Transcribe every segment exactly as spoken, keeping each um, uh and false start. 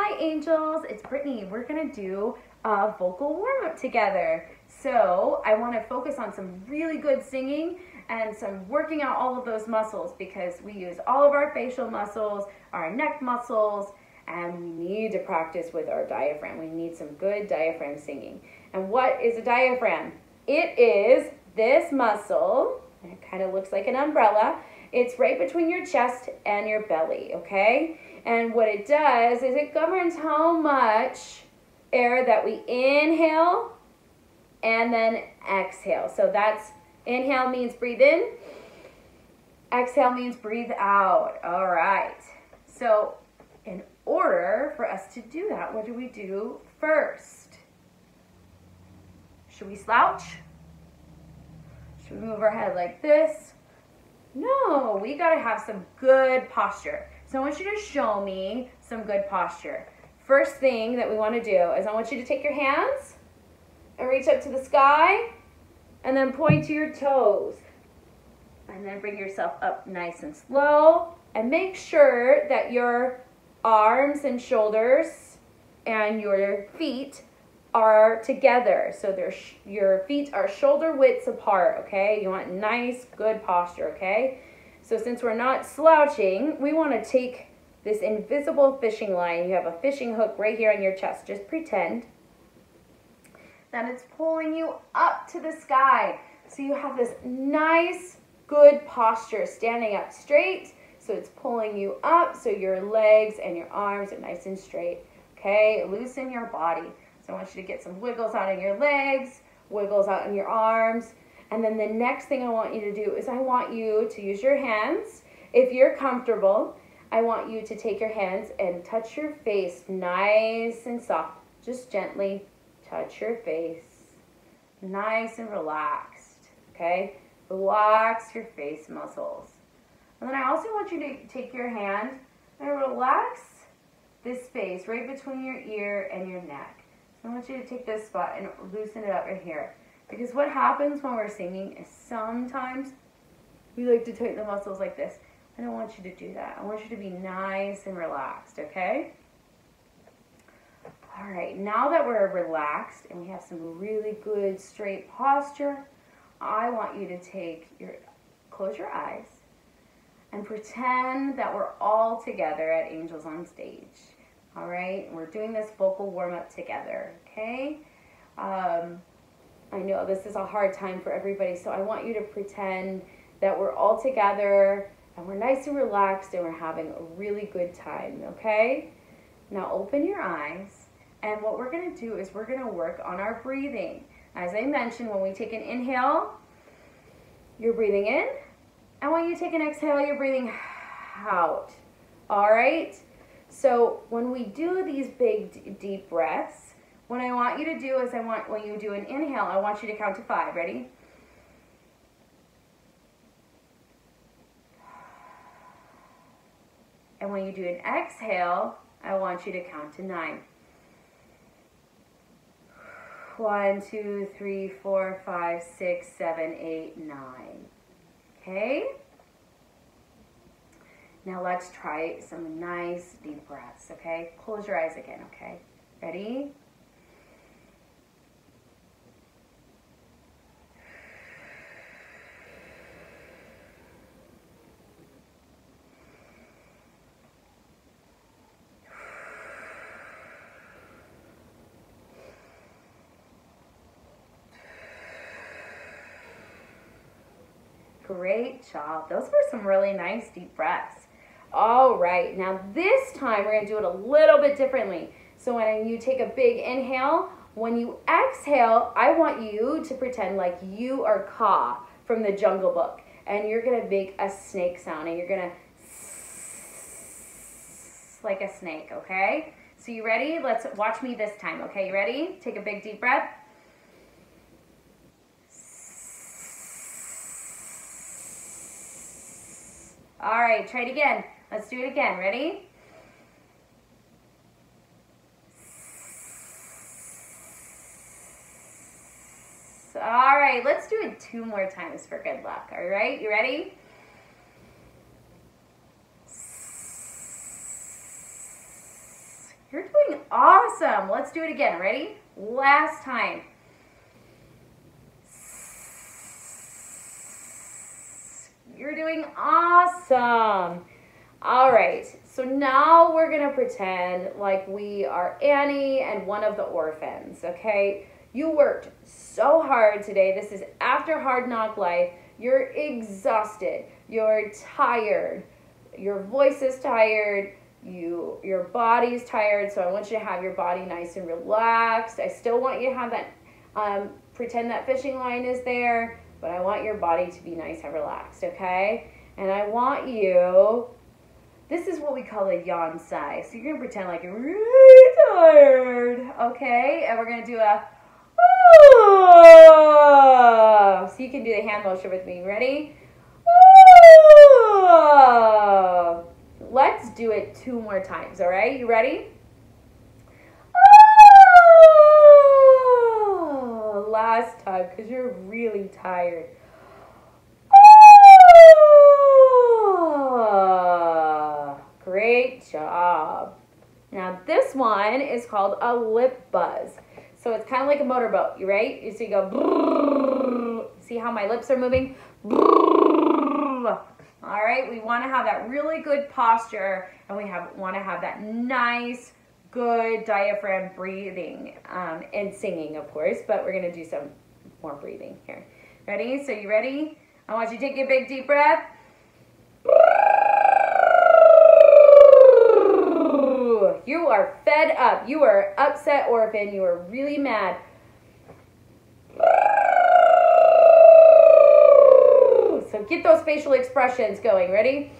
Hi angels, it's Brittany. We're gonna do a vocal warm-up together. So I wanna focus on some really good singing and some working out all of those muscles because we use all of our facial muscles, our neck muscles, and we need to practice with our diaphragm. We need some good diaphragm singing. And what is a diaphragm? It is this muscle, and it kind of looks like an umbrella. It's right between your chest and your belly, okay? And what it does is it governs how much air that we inhale and then exhale. So that's, inhale means breathe in, exhale means breathe out. All right. So in order for us to do that, what do we do first? Should we slouch? Should we move our head like this? No, we gotta have some good posture. So I want you to show me some good posture. First thing that we wanna do is I want you to take your hands and reach up to the sky and then point to your toes. And then bring yourself up nice and slow and make sure that your arms and shoulders and your feet are together. So they're sh your feet are shoulder widths apart, okay? You want nice, good posture, okay? So since we're not slouching, we want to take this invisible fishing line. You have a fishing hook right here on your chest. Just pretend that it's pulling you up to the sky. So you have this nice, good posture, standing up straight. So it's pulling you up so your legs and your arms are nice and straight, okay? Loosen your body. So I want you to get some wiggles out in your legs, wiggles out in your arms. And then the next thing I want you to do is I want you to use your hands. If you're comfortable, I want you to take your hands and touch your face nice and soft. Just gently touch your face. Nice and relaxed, okay? Relax your face muscles. And then I also want you to take your hand and relax this space right between your ear and your neck. I want you to take this spot and loosen it up right here. Because what happens when we're singing is sometimes we like to tighten the muscles like this. I don't want you to do that. I want you to be nice and relaxed, okay? All right, now that we're relaxed and we have some really good straight posture, I want you to take your, close your eyes and pretend that we're all together at Angels on Stage. All right, we're doing this vocal warm-up together, okay? Um, I know this is a hard time for everybody, so I want you to pretend that we're all together and we're nice and relaxed and we're having a really good time, okay? Now open your eyes, and what we're gonna do is we're gonna work on our breathing. As I mentioned, when we take an inhale, you're breathing in, and when you take an exhale, you're breathing out, all right? So when we do these big deep breaths, what I want you to do is I want, when you do an inhale, I want you to count to five. Ready? And when you do an exhale, I want you to count to nine. One, two, three, four, five, six, seven, eight, nine. Okay? Now let's try some nice deep breaths, okay? Close your eyes again, okay? Ready? Great job. Those were some really nice deep breaths. All right, now this time we're gonna do it a little bit differently. So when you take a big inhale, when you exhale, I want you to pretend like you are Kaa from the Jungle Book, and you're gonna make a snake sound, and you're gonna like a snake, okay? So you ready? Let's watch me this time, okay? You ready? Take a big deep breath. All right, try it again. Let's do it again. Ready? All right, let's do it two more times for good luck. All right, you ready? You're doing awesome. Let's do it again. Ready? Last time. You're doing awesome. All right, so now we're gonna pretend like we are Annie and one of the orphans, okay? You worked so hard today. This is after Hard Knock Life. You're exhausted. You're tired. Your voice is tired. You, your body's tired, so I want you to have your body nice and relaxed. I still want you to have that, um, pretend that fishing line is there, but I want your body to be nice and relaxed, okay? And I want you, this is what we call a yawn sigh. So you're gonna pretend like you're really tired, okay? And we're gonna do a, oh. So you can do the hand motion with me. Ready? Oh. Let's do it two more times, all right? You ready? Oh. Last time, because you're really tired. Oh. Great job. Now this one is called a lip buzz. So it's kind of like a motorboat, you right? So you go, brrr. See how my lips are moving? Brrr. All right, we want to have that really good posture, and we have want to have that nice, good diaphragm breathing um, and singing, of course, but we're going to do some more breathing here. Ready? So you ready? I want you to take a big deep breath. You are fed up. You are upset orphan. You are really mad. So get those facial expressions going. Ready?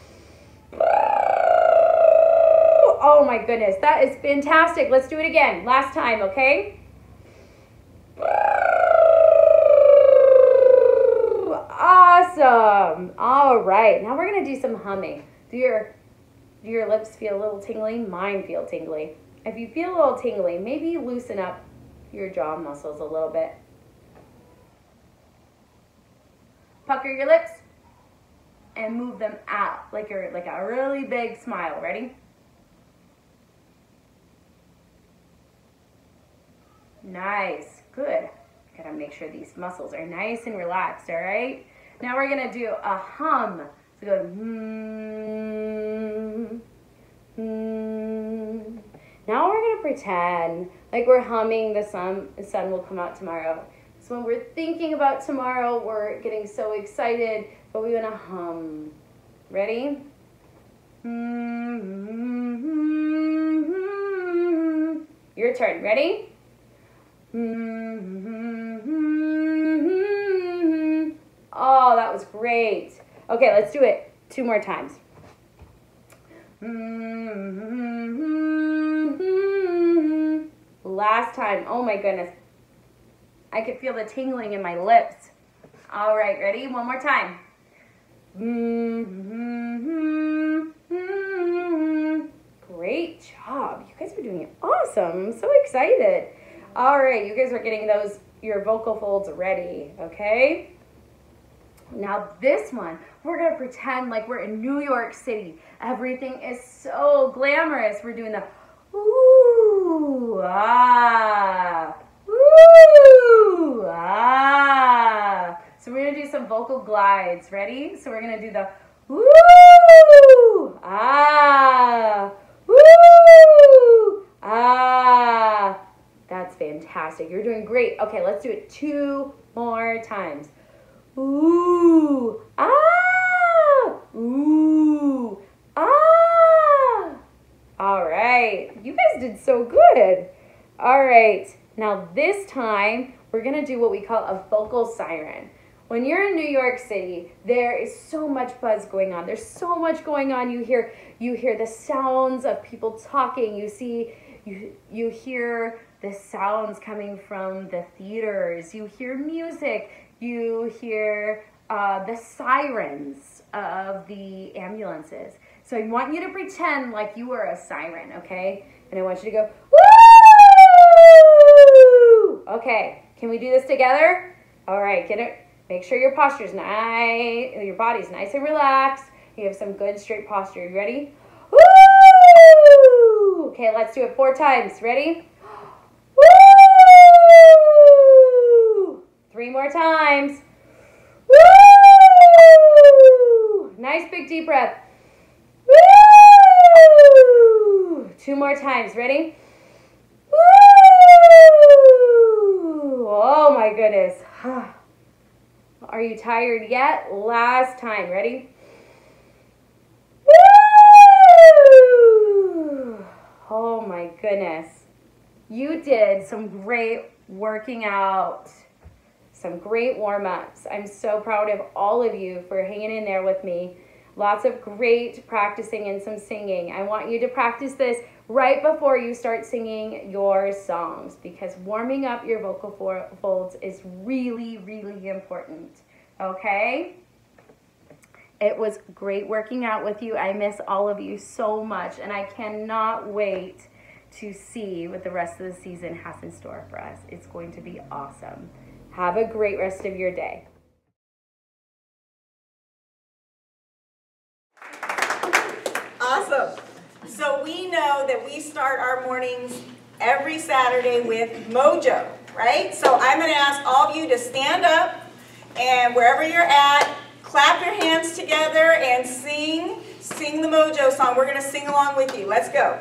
Oh my goodness, that is fantastic. Let's do it again. Last time, okay? Awesome. All right, now we're gonna do some humming. Do your, do your lips feel a little tingly? Mine feel tingly. If you feel a little tingly, maybe loosen up your jaw muscles a little bit. Pucker your lips and move them out like you're like a really big smile. Ready? Nice. Good. Gotta make sure these muscles are nice and relaxed, all right? Now we're gonna do a hum. So go hmm, hmm. Now we're gonna pretend like we're humming the sun, the sun will come out tomorrow. So when we're thinking about tomorrow, we're getting so excited, but we want to hum. Ready? Your turn. Ready? Oh, that was great. Okay, let's do it two more times. Last time. Oh my goodness. I could feel the tingling in my lips. All right, ready? One more time. Great job. You guys are doing it awesome. I'm so excited. All right, you guys are getting those, your vocal folds ready, okay? Now this one, we're gonna pretend like we're in New York City. Everything is so glamorous. We're doing the ooh, ah, ooh, ah. So we're gonna do some vocal glides. Ready? So we're gonna do the ooh, ah, ooh, ah. That's fantastic. You're doing great. Okay, let's do it two more times. Ooh, ah, ooh, ah. All right, you guys did so good. All right, now this time we're gonna do what we call a vocal siren. When you're in New York City, there is so much buzz going on. There's so much going on. You hear, you hear the sounds of people talking. You see, you, you hear the sounds coming from the theaters. You hear music. You hear uh, the sirens of the ambulances. So I want you to pretend like you were a siren, okay? And I want you to go, woo! Okay, can we do this together? All right, get it. Make sure your posture's nice, your body's nice and relaxed. You have some good straight posture. You ready? Woo! Okay, let's do it four times. Ready? Woo! Three more times. Woo! Nice big deep breath. Woo! Two more times. Ready? Woo! Oh my goodness. Are you tired yet? Last time. Ready? Woo! Oh my goodness. You did some great working out, some great warm-ups. I'm so proud of all of you for hanging in there with me. Lots of great practicing and some singing. I want you to practice this right before you start singing your songs, because warming up your vocal folds is really, really important, okay? It was great working out with you. I miss all of you so much, and I cannot wait to see what the rest of the season has in store for us. It's going to be awesome. Have a great rest of your day. Awesome. So we know that we start our mornings every Saturday with Mojo, right? So I'm going to ask all of you to stand up, and wherever you're at, clap your hands together and sing, sing the Mojo song. We're going to sing along with you. Let's go.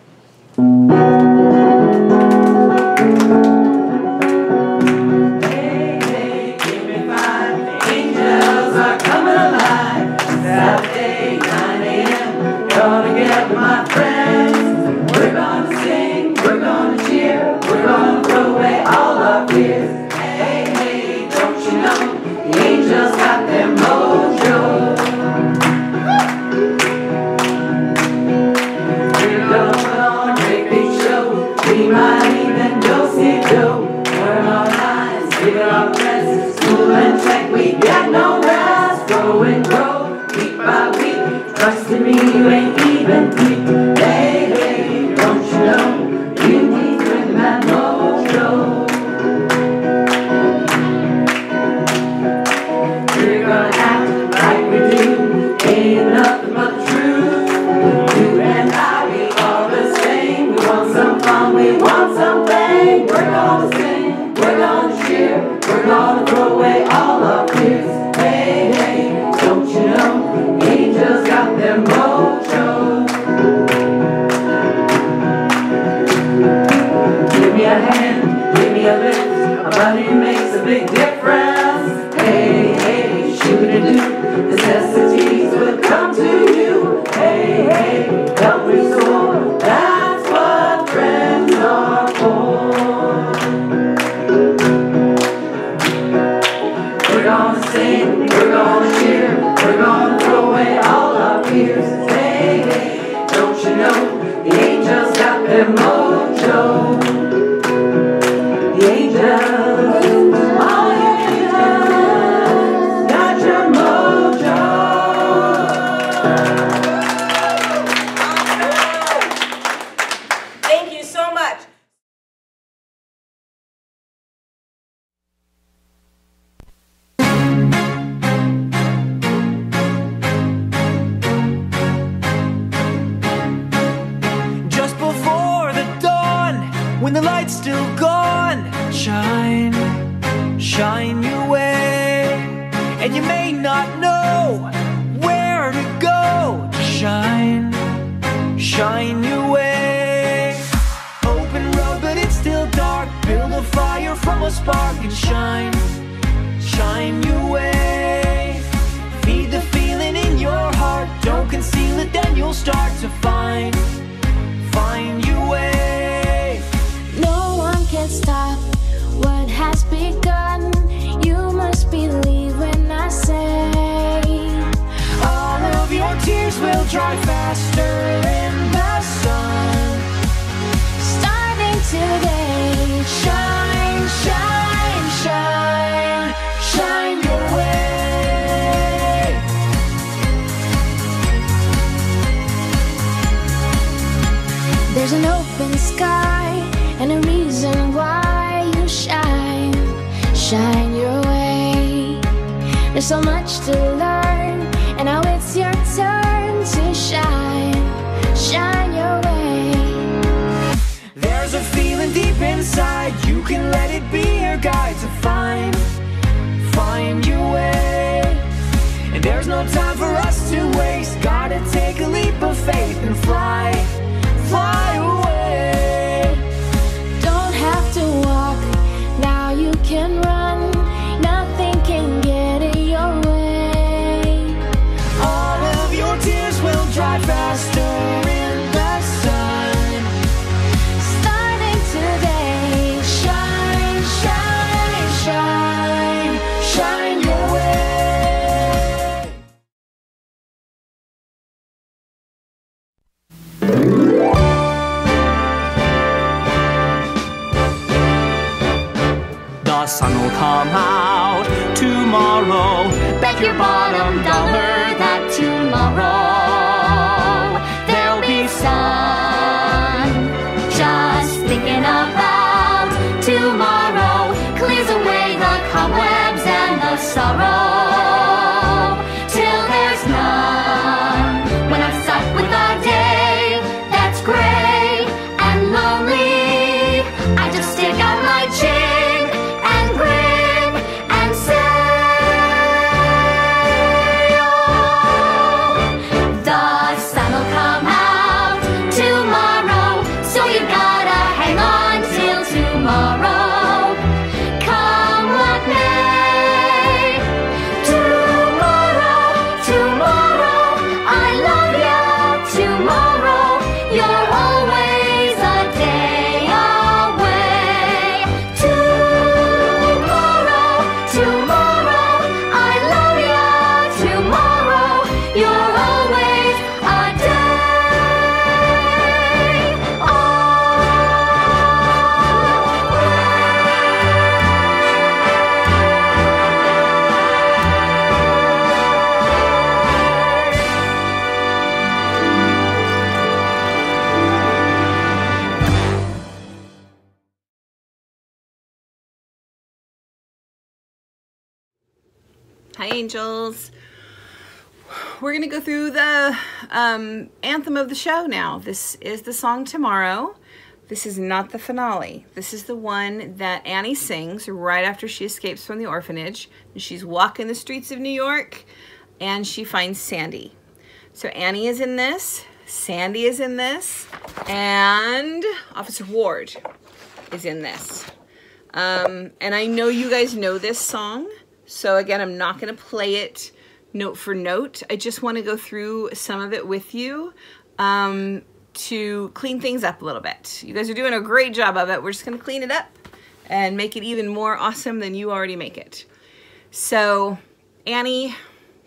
Hey, hey, give me five. The angels are coming alive. Saturday, nine a m Gonna get my friends. We're gonna sing, we're gonna cheer, we're gonna throw away all our fears. Hey, hey, don't you know the angels got their mojo? We're gonna put on a great big show. We might even go see Joe. Turn our eyes, give it our best. School and check, we got no rest. Grow and grow, week by week. Trust in me, you ain't even weak. Hey, hey, don't you know you need to bring that mojo? We're gonna act like we do, ain't nothing but the truth. You and I, we are the same. We want some fun, we want some fame. We're gonna sing, we're gonna cheer, we're gonna throw away all our fears. Hey, hey, don't you know angels got their mojo? Give me a hand, give me a lift. A buddy makes a big difference. Hey, hey, shoot-a-doo. Necessities will come to you. Hey, hey, help me soar. That's what friends are for. We're gonna sing, we're gonna cheer, we're gonna throw away all our fears. Hey, hey, don't you know the angels got their mojo? The angels, all the angels got your mojo. Thank you so much. Just before the dawn, when the light's still gone, shine, shine your way. And you may not know where to go to shine, shine your way. Open road, but it's still dark. Build a fire from a spark and shine, shine your way. Feed the feeling in your heart. Don't conceal it, then you'll start to find, find your way. No one can stop what has begun. You must believe when I say All of your tears will dry faster in the sun. starting today. Shine, shine, shine, shine your way. There's an open sky and a reason why you shine, shine your way. There's so much to learn, and now it's your turn to shine, shine your way. inside, you can let it be your guide to find, find your way. And there's no time for us to waste. Gotta take a leap of faith and fly, fly away. Don't have to walk, now you can run. Nothing can get in your way. All of your tears will dry faster in the sun. Starting today, shine, shine, shine, shine your way. The sun will come out tomorrow. Bet your bottom dollar that tomorrow there'll be sun. Just thinking about tomorrow clears away the cobwebs and the sorrow till there's none. When I'm stuck with a day that's gray and lonely, I just stick out my chin and grin and say, oh, the sun'll come out tomorrow, so you gotta hang on till tomorrow. Come what may, tomorrow, tomorrow, I love you, tomorrow, you're always a day away. Tomorrow, tomorrow, I love you, tomorrow, you're always a day Hi, angels. We're going to go through the um, anthem of the show now. This is the song Tomorrow. This is not the finale. This is the one that Annie sings right after she escapes from the orphanage. And she's walking the streets of New York and she finds Sandy. So Annie is in this, Sandy is in this, and Officer Ward is in this. Um, and I know you guys know this song. So again, I'm not going to play it note for note. I just want to go through some of it with you um, to clean things up a little bit. You guys are doing a great job of it. We're just going to clean it up and make it even more awesome than you already make it. So Annie,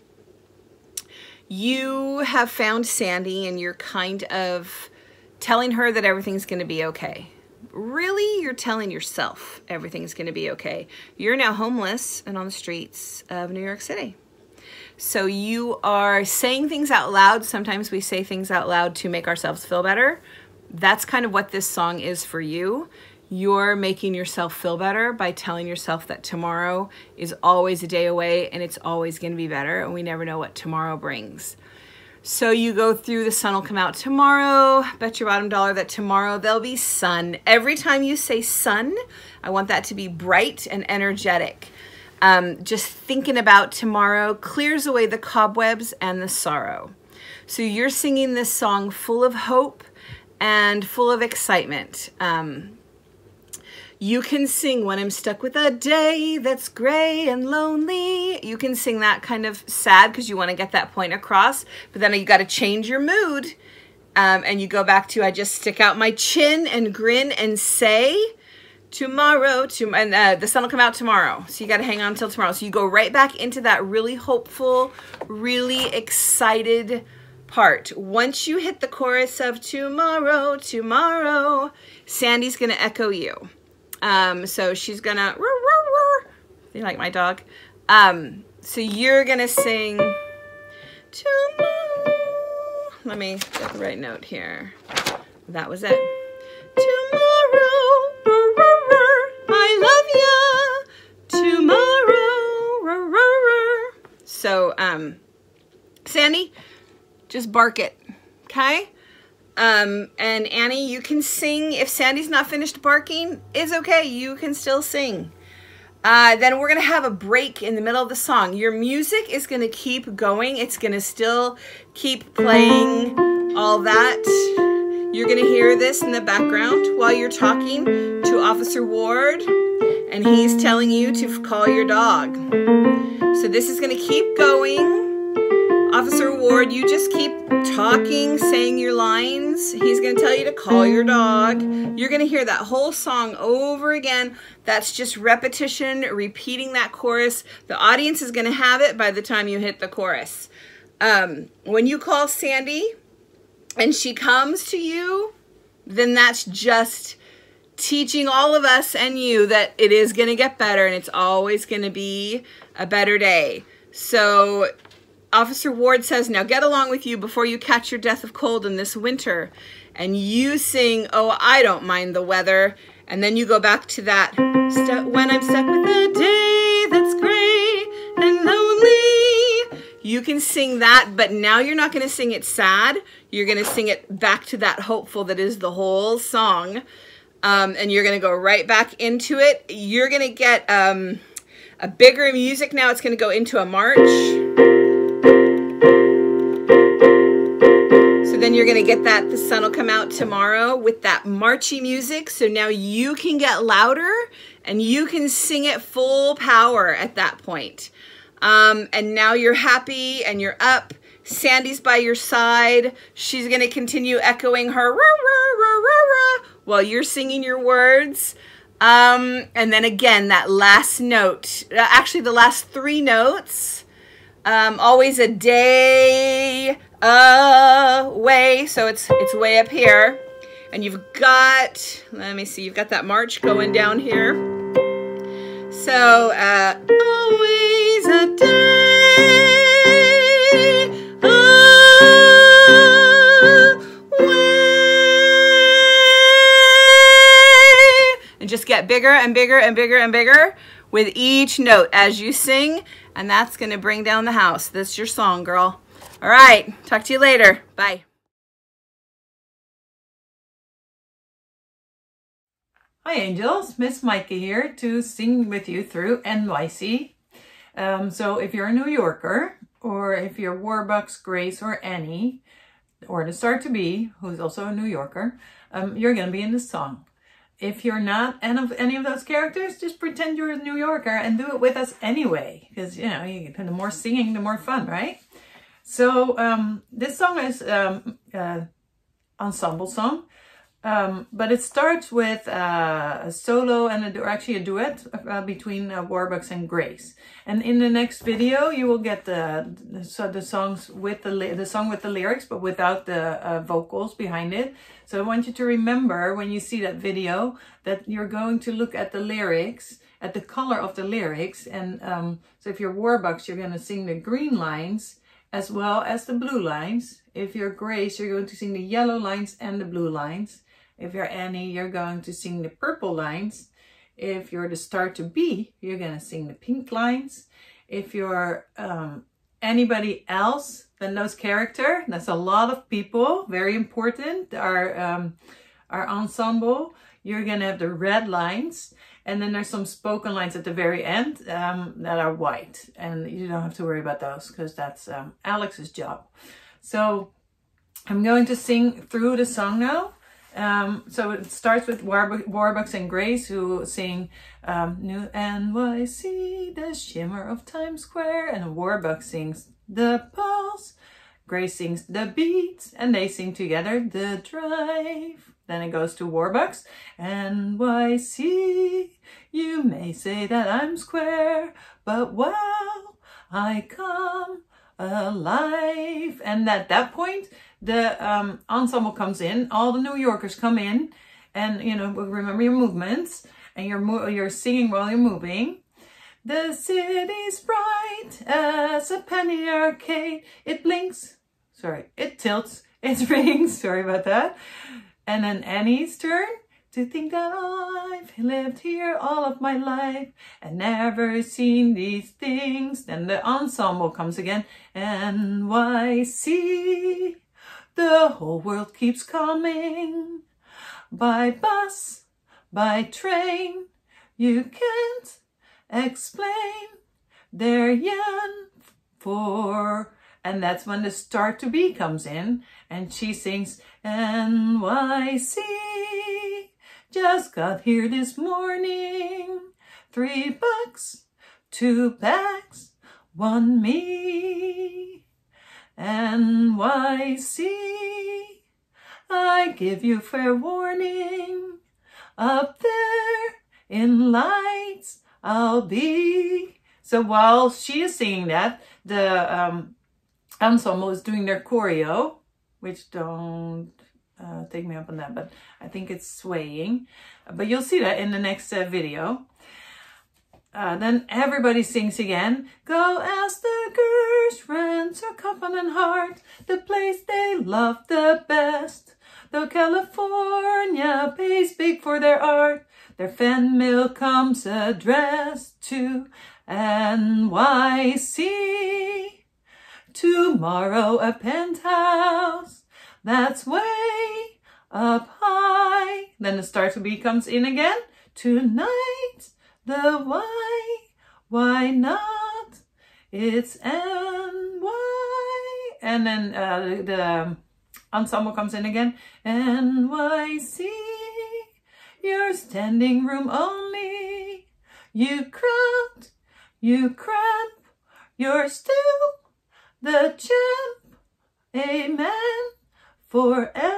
you have found Sandy and you're kind of telling her that everything's going to be okay. Really, you're telling yourself everything's going to be okay. You're now homeless and on the streets of New York City. So you are saying things out loud. Sometimes we say things out loud to make ourselves feel better. That's kind of what this song is for you. You're making yourself feel better by telling yourself that tomorrow is always a day away and it's always going to be better, and we never know what tomorrow brings. So you go through the sun will come out tomorrow. Bet your bottom dollar that tomorrow there'll be sun. Every time you say sun, I want that to be bright and energetic. Um, just thinking about tomorrow clears away the cobwebs and the sorrow. So you're singing this song full of hope and full of excitement. Um, You can sing when I'm stuck with a day that's gray and lonely. You can sing that kind of sad because you want to get that point across. But then you got to change your mood. Um, and you go back to I just stick out my chin and grin and say tomorrow. To, and uh, the sun will come out tomorrow. So you got to hang on until tomorrow. So you go right back into that really hopeful, really excited part. Once you hit the chorus of tomorrow, tomorrow, Sandy's going to echo you. Um, so she's gonna, roo, roo, roo. You like my dog? Um, so you're gonna sing tomorrow. Let me get the right note here. That was it. Tomorrow, roo, roo, roo. I love ya. Tomorrow, roo, roo, roo. So, um, Sandy, just bark it, okay? Um, and Annie, you can sing. If Sandy's not finished barking, it's okay. You can still sing. Uh, then we're going to have a break in the middle of the song. Your music is going to keep going. It's going to still keep playing all that. You're going to hear this in the background while you're talking to Officer Ward, and he's telling you to call your dog. So this is going to keep going. Officer Ward, you just keep talking, saying your lines. He's going to tell you to call your dog. You're going to hear that whole song over again. That's just repetition, repeating that chorus. The audience is going to have it by the time you hit the chorus. Um, when you call Sandy and she comes to you, then that's just teaching all of us and you that it is going to get better and it's always going to be a better day. So Officer Ward says, now get along with you before you catch your death of cold in this winter. And you sing, oh, I don't mind the weather. And then you go back to that, when I'm stuck with a day that's gray and lonely. You can sing that, but now you're not going to sing it sad. You're going to sing it back to that hopeful that is the whole song. Um, and you're going to go right back into it. You're going to get um, a bigger music now. It's going to go into a march. Then you're going to get that The Sun Will Come Out Tomorrow with that marchy music. So now you can get louder and you can sing it full power at that point. Um, and now you're happy and you're up. Sandy's by your side. She's going to continue echoing her rah, rah, rah, rah, rah, while you're singing your words. Um, and then again, that last note, uh, actually the last three notes, um, always a day away, so it's it's way up here, and you've got, let me see, you've got that march going down here. So uh, always a day away, and just get bigger and bigger and bigger and bigger with each note as you sing, and that's going to bring down the house. That's your song, girl. All right, talk to you later. Bye. Hi Angels, Miss Micah here to sing with you through N Y C. Um, so if you're a New Yorker, or if you're Warbucks, Grace, or Annie, or the Star to Be, who's also a New Yorker, um, you're going to be in the song. If you're not any of, any of those characters, just pretend you're a New Yorker and do it with us anyway. Because, you know, you, the more singing, the more fun, right? So um, this song is um, uh, ensemble song, um, but it starts with uh, a solo and a, or actually a duet uh, between uh, Warbucks and Grace. And in the next video, you will get the the, so the songs with the the song with the lyrics, but without the uh, vocals behind it. So I want you to remember when you see that video that you're going to look at the lyrics, at the color of the lyrics, and um, so if you're Warbucks, you're going to sing the green lines as well as the blue lines. If you're Grace, you're going to sing the yellow lines and the blue lines. If you're Annie, you're going to sing the purple lines. If you're the Star to Be, you're going to sing the pink lines. If you're um, anybody else than those characters, that's a lot of people, very important, our, um, our ensemble, you're going to have the red lines. And then there's some spoken lines at the very end um, that are white. And you don't have to worry about those because that's um, Alex's job. So I'm going to sing through the song now. Um, so it starts with Warb Warbucks and Grace, who sing um, New N Y C, the shimmer of Times Square. And Warbucks sings the pulse. Grace sings the beats. And they sing together the drive. Then it goes to Warbucks. N Y C, you may say that I'm square, but wow, I come alive. And at that point, the um, ensemble comes in, all the New Yorkers come in, and, you know, remember your movements, and you're, mo you're singing while you're moving. The city's bright as a penny arcade. It blinks, sorry, it tilts, it rings, sorry about that. And then Annie's turn. To think that I've lived here all of my life and never seen these things. Then the ensemble comes again. N Y C, the whole world keeps coming. By bus, by train, you can't explain. They're young for, and that's when the start to be comes in, and she sings N Y C. Just got here this morning. Three bucks, two bags, one me. N Y C, I give you fair warning. Up there in lights I'll be. So while she is singing that, the um, ensemble is doing their choreo, which don't uh, take me up on that, but I think it's swaying. But you'll see that in the next uh, video. Uh, then everybody sings again. Go ask the Gershwins or Copeland Hart, the place they love the best. Though California pays big for their art, their fan mail comes addressed to N Y C. Tomorrow a penthouse that's way up high. Then the start to be comes in again. Tonight the why, why not? It's N Y. And then uh, the, the ensemble comes in again. N Y C, your standing room only. You cramped, you cramp, you're still the champ. Amen for N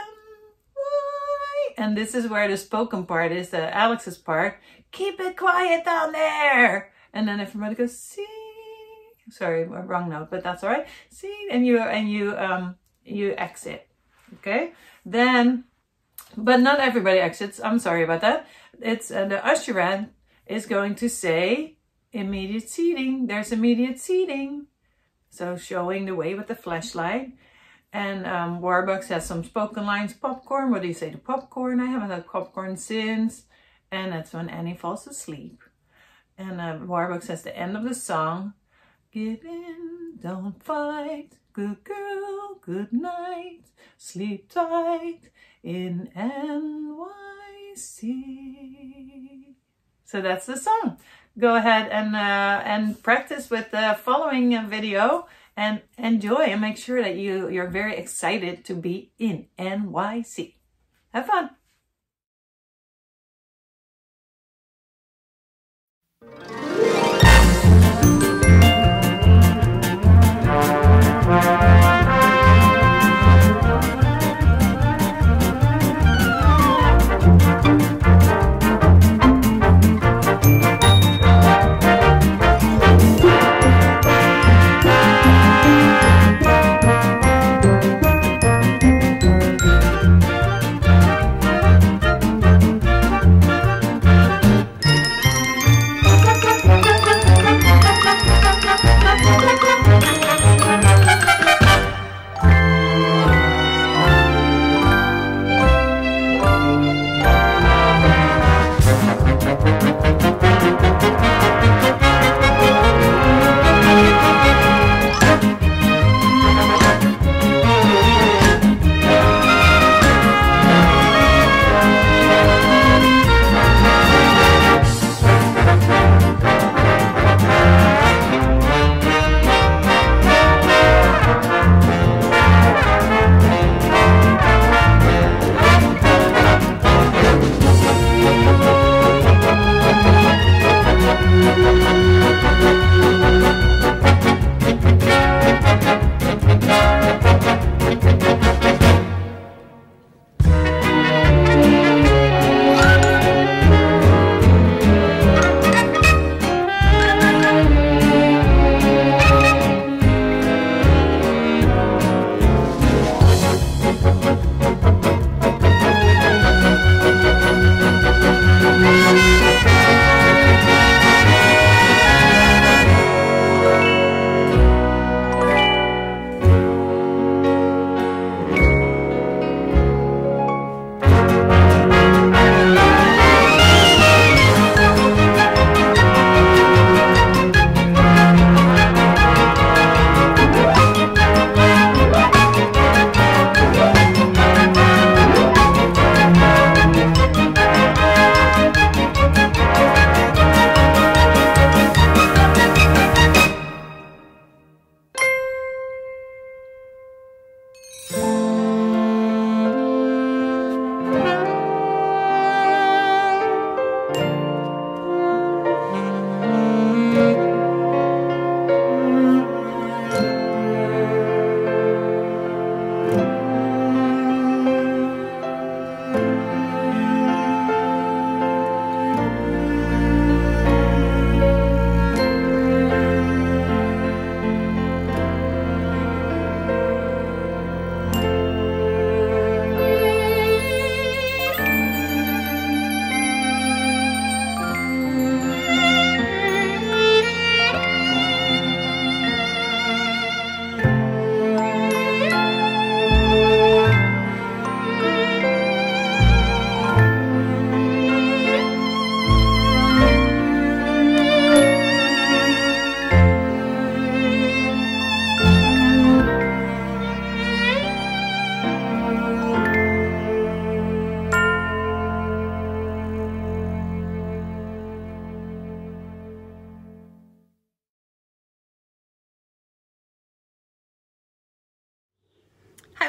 Y. And this is where the spoken part is, uh, Alex's part. Keep it quiet down there. And then everybody goes, see. Sorry, wrong note, but that's all right. See, and you and you um you exit. Okay. Then, but not everybody exits. I'm sorry about that. It's uh, the usherette is going to say immediate seating. There's immediate seating. So showing the way with the flashlight. And um, Warbucks has some spoken lines. Popcorn. What do you say to popcorn? I haven't had popcorn since. And that's when Annie falls asleep. And uh, Warbucks says the end of the song. Give in, don't fight. Good girl, good night. Sleep tight in N Y C. So that's the song. Go ahead and uh, and practice with the following video and enjoy, and make sure that you, you're very excited to be in N Y C. Have fun.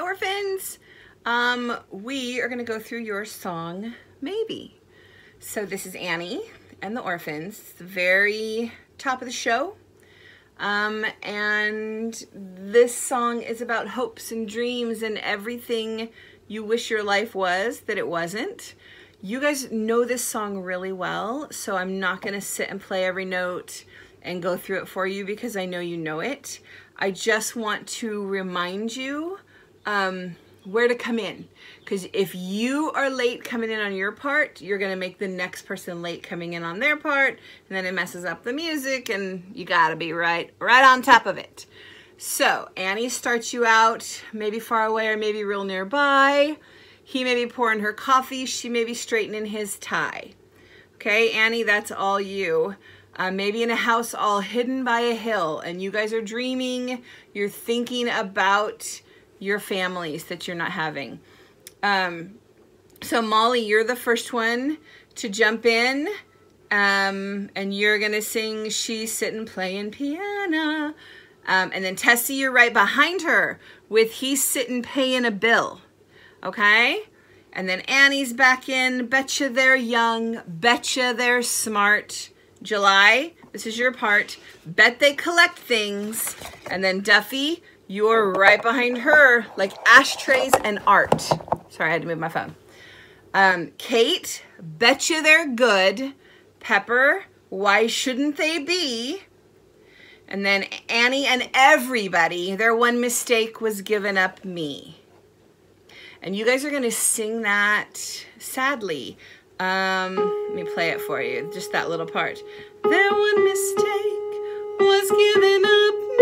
orphans. Um, we are gonna go through your song, Maybe. So this is Annie and the Orphans, the very top of the show. Um, and this song is about hopes and dreams and everything you wish your life was that it wasn't. You guys know this song really well, so I'm not gonna sit and play every note and go through it for you because I know you know it. I just want to remind you um, where to come in. Because if you are late coming in on your part, you're gonna make the next person late coming in on their part, and then it messes up the music, and you gotta be right, right on top of it. So Annie starts you out maybe far away or maybe real nearby. He may be pouring her coffee, she may be straightening his tie. Okay, Annie, that's all you. Uh, maybe in a house all hidden by a hill, and you guys are dreaming, you're thinking about your families that you're not having. Um, so Molly, you're the first one to jump in, um, and you're gonna sing She's Sitting Playing Piano. Um, and then Tessie, you're right behind her with He's Sitting Paying a Bill. Okay? And then Annie's back in, Betcha They're Young, Betcha They're Smart. July, this is your part, Bet They Collect Things. And then Duffy, you're right behind her, like ashtrays and art. Sorry, I had to move my phone. Um, Kate, Betcha They're Good. Pepper, Why Shouldn't They Be? And then Annie and everybody, their one mistake was giving up me. And you guys are gonna sing that sadly. Um, let me play it for you, just that little part. Their one mistake was giving up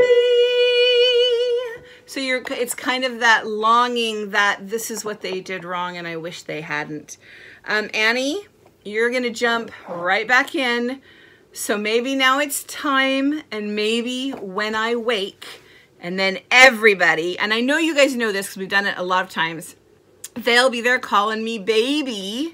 me. So you're, it's kind of that longing that this is what they did wrong and I wish they hadn't. Um, Annie, you're gonna jump right back in. So maybe now it's time, and maybe when I wake, and then everybody, and I know you guys know this because we've done it a lot of times, they'll be there calling me baby,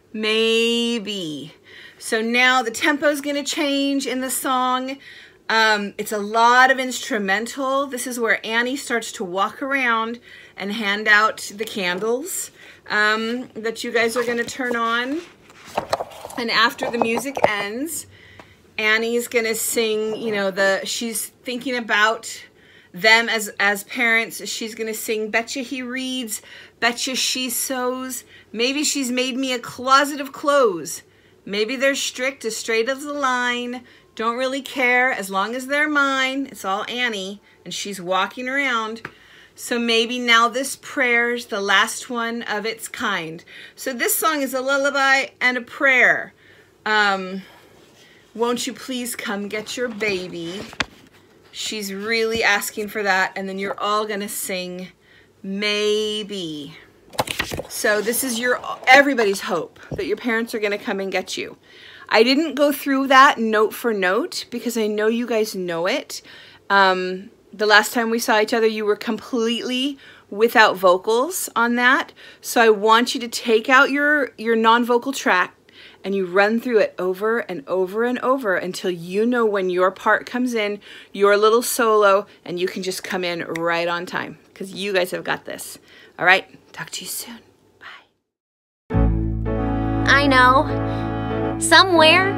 maybe. So now the tempo is gonna change in the song. Um, it's a lot of instrumental. This is where Annie starts to walk around and hand out the candles um, that you guys are gonna turn on. And after the music ends, Annie's gonna sing, you know, the, she's thinking about them as, as parents. She's gonna sing, Betcha He Reads, Betcha She Sews. Maybe she's made me a closet of clothes. Maybe they're strict, as straight as a line. Don't really care, as long as they're mine. It's all Annie, and she's walking around. So maybe now this prayer's the last one of its kind. So this song is a lullaby and a prayer. Um, won't you please come get your baby? She's really asking for that, and then you're all gonna sing maybe. So this is your everybody's hope that your parents are gonna come and get you. I didn't go through that note for note because I know you guys know it. Um, the last time we saw each other, you were completely without vocals on that. So I want you to take out your, your non-vocal track and you run through it over and over and over until you know when your part comes in, your little solo, and you can just come in right on time because you guys have got this. All right, talk to you soon. Bye. I know. Somewhere,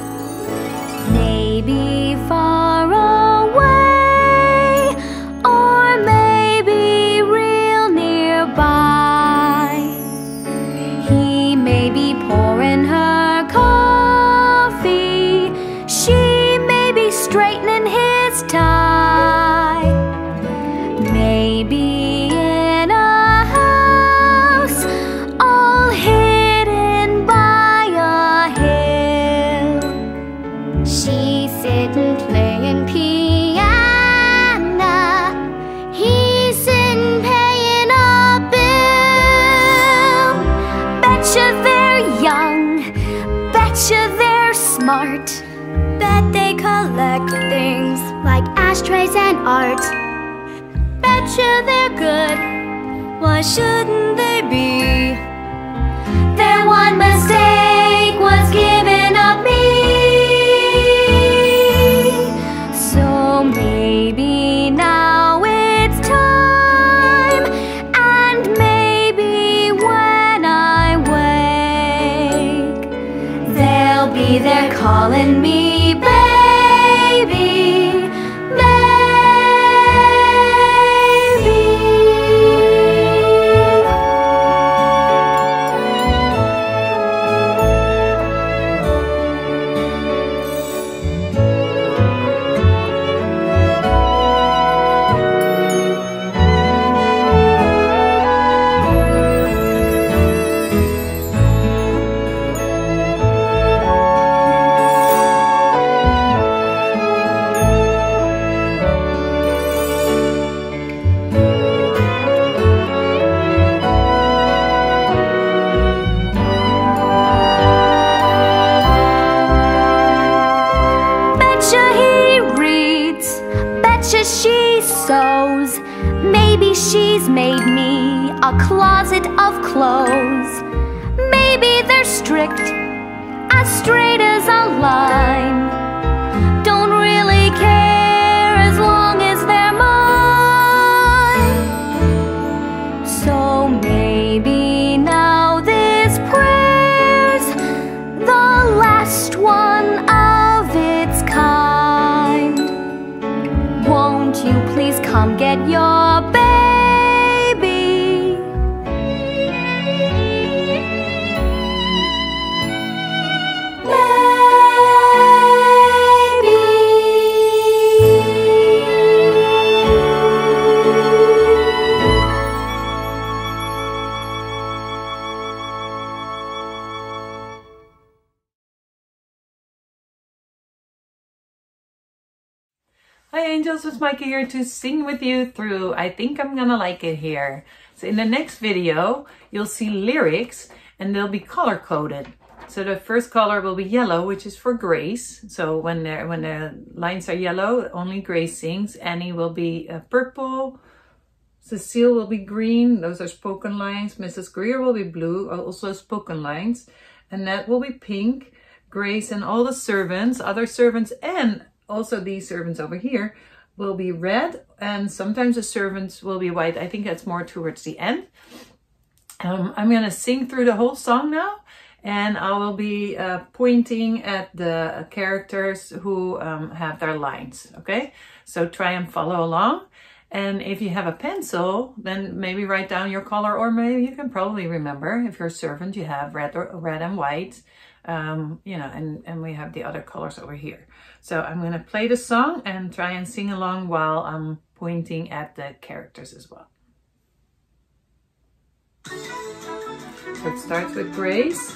maybe far away, or maybe real nearby, he may be pouring her coffee, she may be straightening his tie, maybe in a house all hidden by a hill. She's sitting playing piano, he's sitting paying a bill. Betcha they're young, betcha they're smart, bet they collect things like ashtrays and art. Betcha they're good, why shouldn't they be? Their one mistake was giving up me. So maybe now it's time, stitches she sews. Maybe she's made me a closet of clothes. Maybe they're strict, as straight as a line. Don't really care as long as they're mine. So maybe now this prayer's the last one of its kind. Won't you please come get your baby? Hi angels, it's Micah here to sing with you through I Think I'm Gonna Like It Here. So in the next video, you'll see lyrics and they'll be color coded. So the first color will be yellow, which is for Grace. So when, when the lines are yellow, only Grace sings. Annie will be uh, purple. Cecile will be green. Those are spoken lines. Missus Greer will be blue, also spoken lines. Annette will be pink. Grace and all the servants, other servants, and also these servants over here will be red, and sometimes the servants will be white. I think that's more towards the end. Um, I'm going to sing through the whole song now, and I will be uh, pointing at the characters who um, have their lines, okay? So try and follow along. And if you have a pencil, then maybe write down your color, or maybe you can probably remember. If you're a servant, you have red, or, red and white. Um, you know, and, and we have the other colors over here. So I'm going to play the song and try and sing along while I'm pointing at the characters as well. So it starts with Grace.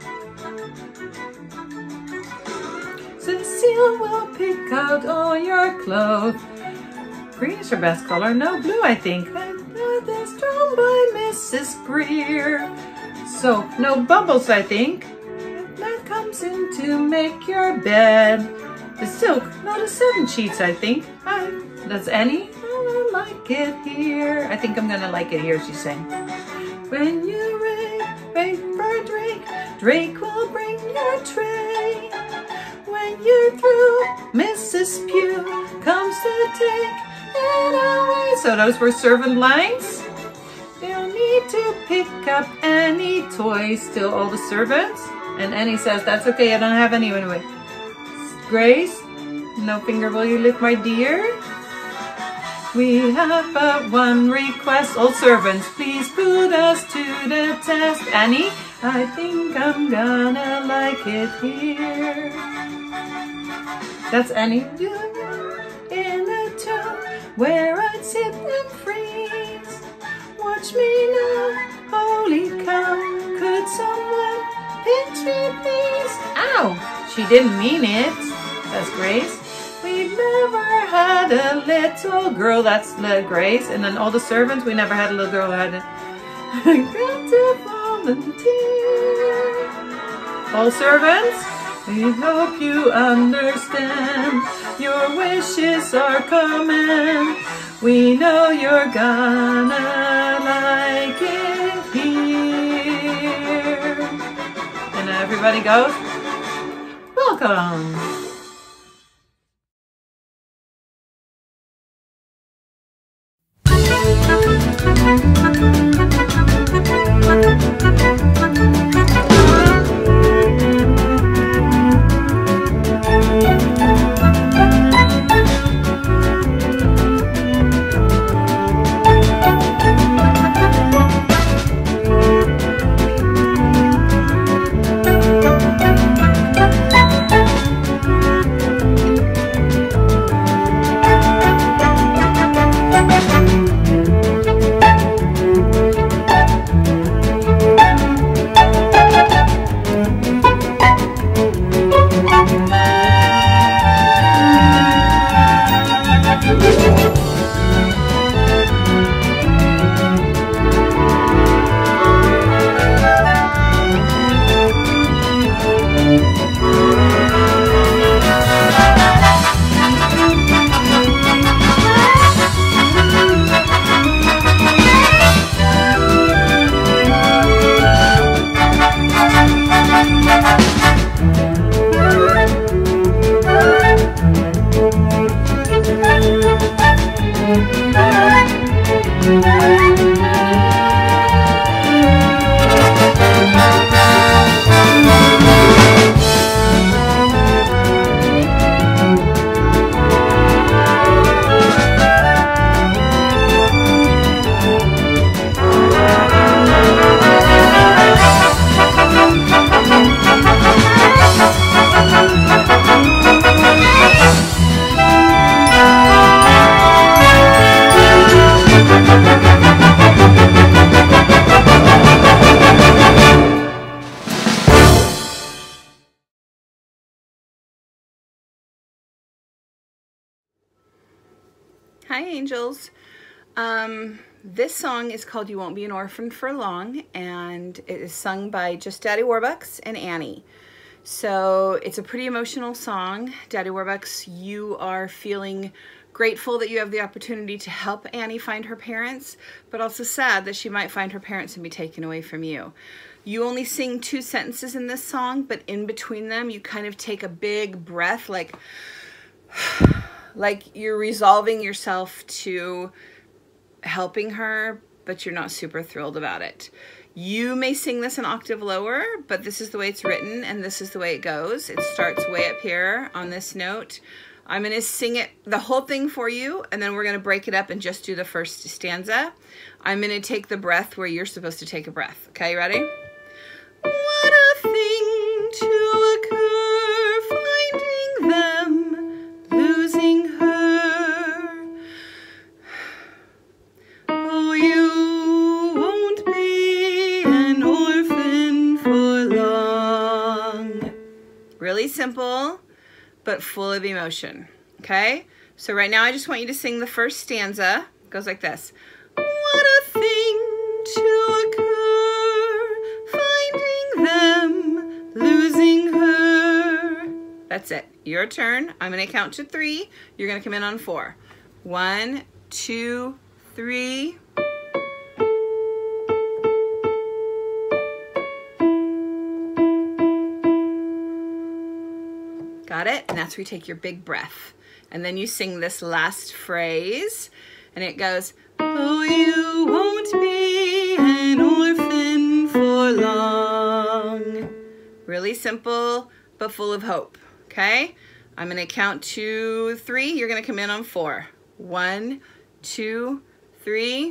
Cecile will pick out all your clothes. Green is her best color. No, blue, I think. That's drawn by Missus Greer. So no bubbles, I think. That comes in to make your bed. The silk, no, the seven sheets, I think. Hi, that's Annie. I like it here. I think I'm gonna like it here, she's saying. When you ring, ring for Drake, Drake will bring your tray. When you're through, Missus Pugh comes to take it away. So those were servant lines. They'll need to pick up any toys, still all the servants. And Annie says, that's okay, I don't have any anyway. Grace, no finger will you lift, my dear? We have but one request, all servants, please put us to the test. Annie, I think I'm gonna like it here. That's Annie. In a tomb where I'd sit and freeze. Watch me now, holy cow, could someone pinch me please? Ow, she didn't mean it. That's Grace. We've never had a little girl. That's Grace. And then all the servants, we never had a little girl who had it. Got to volunteer. All servants, we hope you understand. Your wishes are command. We know you're gonna like it here. And everybody goes, welcome. Hi, angels. Um, this song is called You Won't Be an Orphan for Long, and it is sung by just Daddy Warbucks and Annie. So it's a pretty emotional song. Daddy Warbucks, you are feeling grateful that you have the opportunity to help Annie find her parents, but also sad that she might find her parents and be taken away from you. You only sing two sentences in this song, but in between them, you kind of take a big breath, like... like you're resolving yourself to helping her, but you're not super thrilled about it. You may sing this an octave lower, but this is the way it's written and this is the way it goes. It starts way up here on this note. I'm going to sing it, the whole thing for you, and then we're going to break it up and just do the first stanza. I'm going to take the breath where you're supposed to take a breath. Okay, ready? What a thing to occur, finding them, losing her. Oh, you won't be an orphan for long. Really simple, but full of emotion, okay? So right now I just want you to sing the first stanza. It goes like this. What a thing to occur, finding them, losing her. That's it. Your turn. I'm going to count to three. You're going to come in on four. One, two, three. Got it? And that's where you take your big breath. And then you sing this last phrase. And it goes, oh, you won't be an orphan for long. Really simple, but full of hope. Okay? I'm going to count to three. You're going to come in on four. One, two, three.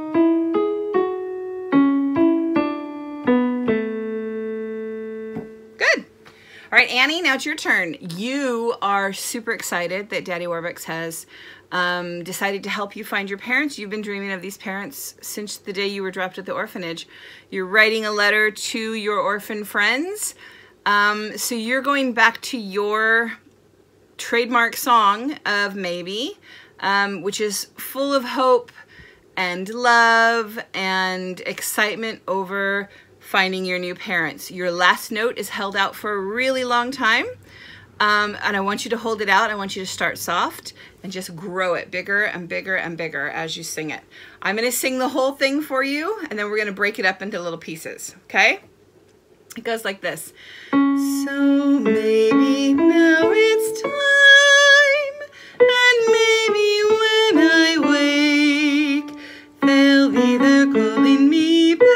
Good. All right, Annie, now it's your turn. You are super excited that Daddy Warbucks has um, decided to help you find your parents. You've been dreaming of these parents since the day you were dropped at the orphanage. You're writing a letter to your orphan friends. Um, so you're going back to your trademark song of Maybe, um, which is full of hope and love and excitement over finding your new parents. Your last note is held out for a really long time. Um, and I want you to hold it out. I want you to start soft and just grow it bigger and bigger and bigger as you sing it. I'm going to sing the whole thing for you, and then we're going to break it up into little pieces, okay? It goes like this. So maybe now it's time, and maybe when I wake, they'll be there calling me baby.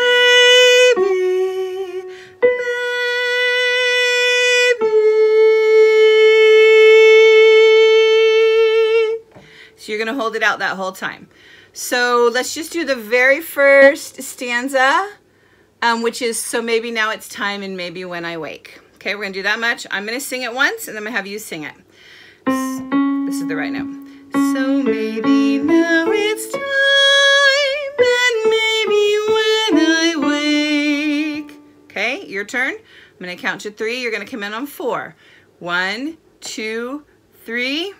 So you're going to hold it out that whole time. So let's just do the very first stanza, um, which is, so maybe now it's time and maybe when I wake. Okay, we're going to do that much. I'm going to sing it once, and then I'm going to have you sing it. This is the right note. So maybe now it's time, and maybe when I wake. Okay, your turn. I'm going to count to three. You're going to come in on four. One, two, three.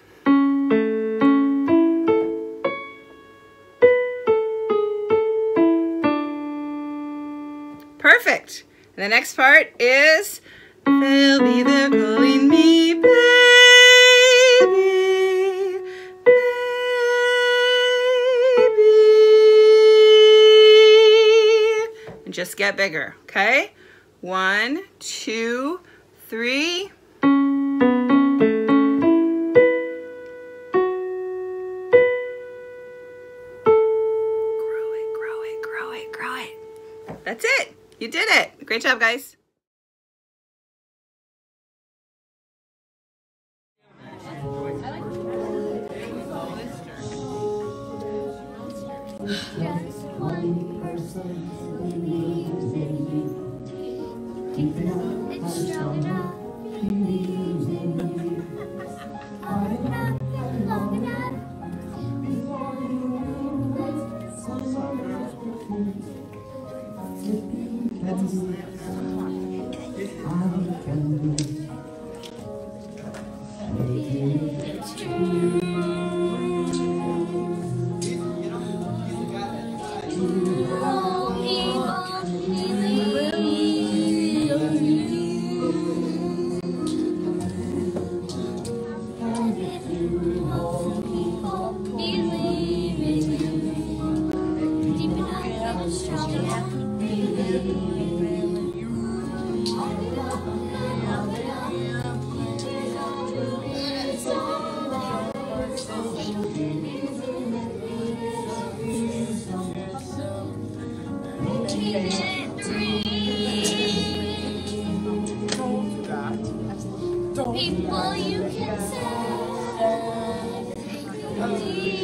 Perfect. And the next part is, they'll be there calling me baby, baby. And just get bigger, okay? One, two, three. You did it. Great job, guys. Just one person believes in you. Deep enough, it's strong enough, believes in you. Hard enough, long enough. It's true. People you can say